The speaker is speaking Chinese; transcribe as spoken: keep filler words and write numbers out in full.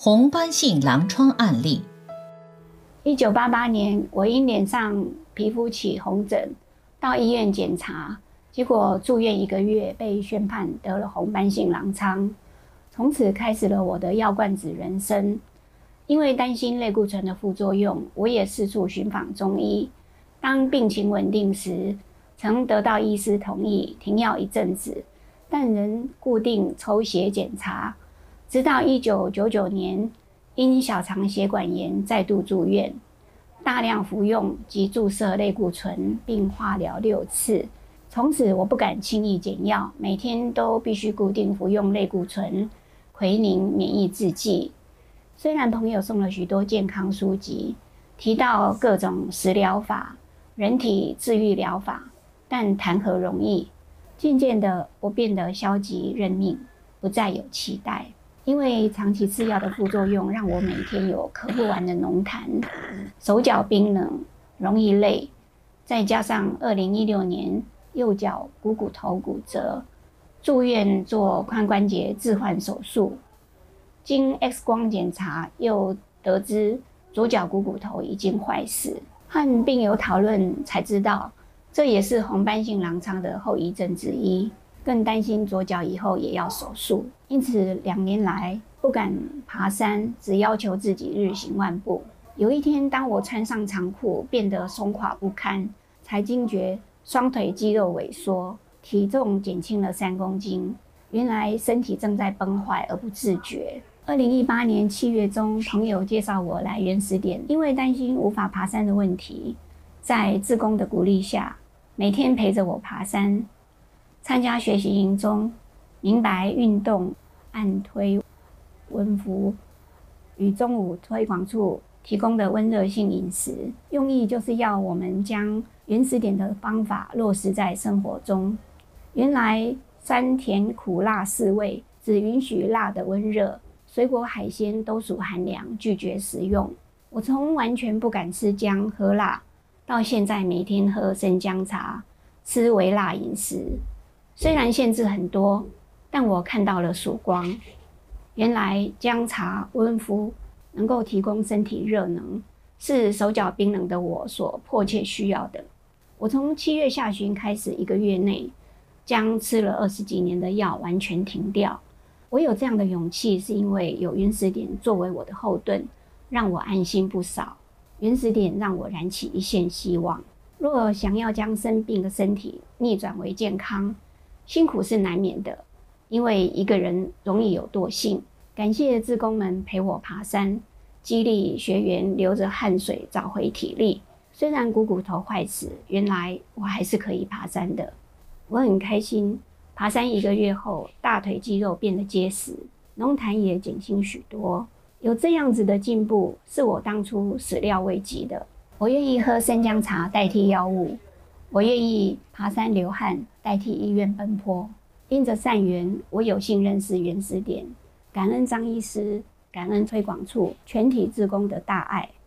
红斑性狼疮案例。 一九八八年，我因脸上皮肤起红疹，到医院检查，结果住院一个月，被宣判得了红斑性狼疮。从此开始了我的药罐子人生。因为担心类固醇的副作用，我也四处寻访中医。当病情稳定时，曾得到医师同意停药一阵子，但仍固定抽血检查。直到一九九九年，因小肠血管炎再度住院，大量服用及注射类固醇，并化疗六次。从此我不敢轻易减药，每天都必须固定服用类固醇、奎宁免疫制剂。虽然朋友送了许多健康书籍，提到各种食疗法、人体治愈疗法，但谈何容易。渐渐的，我变得消极认命，不再有期待。因为长期吃药的副作用，让我每天有咳不完的浓痰，手脚冰冷，容易累。再加上二零一六年右脚股骨头骨折，住院做髋关节置换手术。经 X 光检查，又得知左脚股骨头已经坏死。和病友讨论才知道，这也是红斑性狼疮的后遗症之一。更担心左脚以后也要手术，因此两年来不敢爬山，只要求自己日行万步。有一天，当我穿上长裤变得松垮不堪，才惊觉双腿肌肉萎缩，体重减轻了三公斤。原来身体正在崩坏而不自觉。二零一八年七月中，朋友介绍我来原始点，因为担心无法爬山的问题，在志工的鼓励下，每天陪着我爬山。参加学习营中，明白运动、按推、温敷与中午推广处提供的温热性饮食，用意就是要我们将原始点的方法落实在生活中。原来酸甜苦辣四味只允许辣的温热，水果海鲜都属寒凉，拒绝食用。我从完全不敢吃姜喝辣，到现在每天喝生姜茶，吃微辣饮食。虽然限制很多，但我看到了曙光。原来姜茶温敷能够提供身体热能，是手脚冰冷的我所迫切需要的。我从七月下旬开始，一个月内将吃了二十几年的药完全停掉。我有这样的勇气，是因为有原始点作为我的后盾，让我安心不少。原始点让我燃起一线希望。若想要将生病的身体逆转为健康，辛苦是难免的，因为一个人容易有惰性。感谢志工们陪我爬山，激励学员流着汗水找回体力。虽然股骨头坏死，原来我还是可以爬山的。我很开心，爬山一个月后，大腿肌肉变得结实，浓痰也减轻许多。有这样子的进步，是我当初始料未及的。我愿意喝生姜茶代替药物，我愿意爬山流汗代替医院奔波。因着善缘，我有幸认识原始点，感恩张医师，感恩推广处全体志工的大爱。